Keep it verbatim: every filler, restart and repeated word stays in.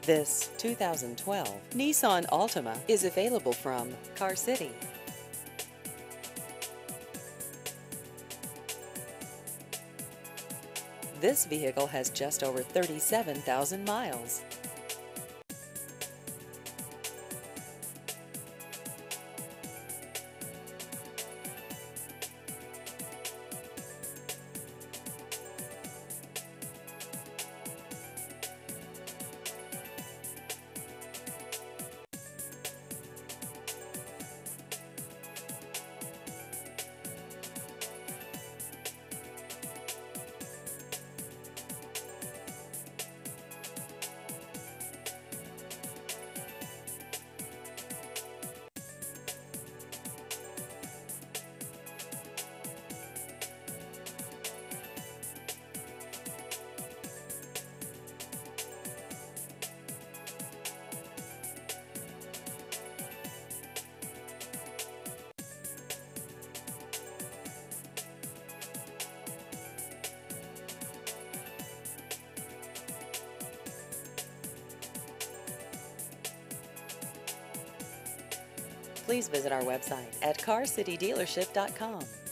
This two thousand twelve Nissan Altima is available from Car City. This vehicle has just over thirty-seven thousand miles. Please visit our website at car city dealership dot com.